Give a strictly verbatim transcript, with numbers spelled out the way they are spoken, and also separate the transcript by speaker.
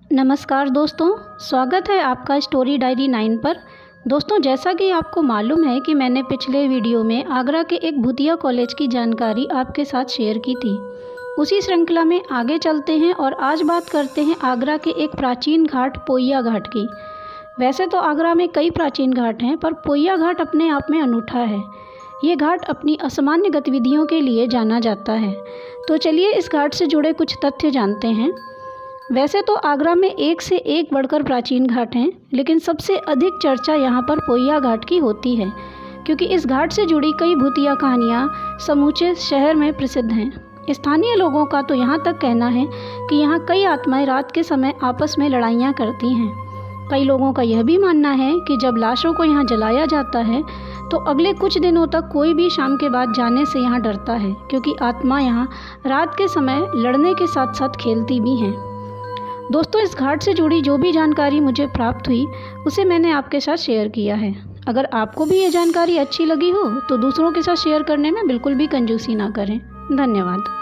Speaker 1: नमस्कार दोस्तों, स्वागत है आपका स्टोरी डायरी नाइन पर। दोस्तों, जैसा कि आपको मालूम है कि मैंने पिछले वीडियो में आगरा के एक भूतिया कॉलेज की जानकारी आपके साथ शेयर की थी। उसी श्रृंखला में आगे चलते हैं और आज बात करते हैं आगरा के एक प्राचीन घाट पोइया घाट की। वैसे तो आगरा में कई प्राचीन घाट हैं, पर पोइया घाट अपने आप में अनूठा है। ये घाट अपनी असामान्य गतिविधियों के लिए जाना जाता है। तो चलिए इस घाट से जुड़े कुछ तथ्य जानते हैं। वैसे तो आगरा में एक से एक बढ़कर प्राचीन घाट हैं, लेकिन सबसे अधिक चर्चा यहाँ पर पोइया घाट की होती है, क्योंकि इस घाट से जुड़ी कई भूतिया कहानियाँ समूचे शहर में प्रसिद्ध हैं। स्थानीय लोगों का तो यहाँ तक कहना है कि यहाँ कई आत्माएं रात के समय आपस में लड़ाइयाँ करती हैं। कई लोगों का यह भी मानना है कि जब लाशों को यहाँ जलाया जाता है तो अगले कुछ दिनों तक कोई भी शाम के बाद जाने से यहाँ डरता है, क्योंकि आत्मा यहाँ रात के समय लड़ने के साथ साथ खेलती भी हैं। दोस्तों, इस घाट से जुड़ी जो भी जानकारी मुझे प्राप्त हुई उसे मैंने आपके साथ शेयर किया है। अगर आपको भी ये जानकारी अच्छी लगी हो तो दूसरों के साथ शेयर करने में बिल्कुल भी कंजूसी ना करें। धन्यवाद।